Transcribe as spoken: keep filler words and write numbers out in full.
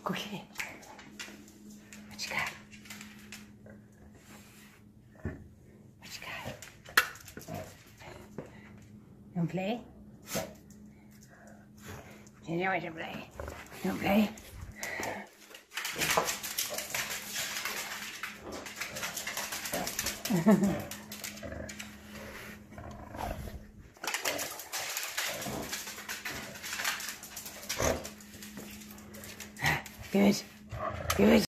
Cookie. What you got? What you got? You wanna play? You know what to play. You wanna play? Good. Good.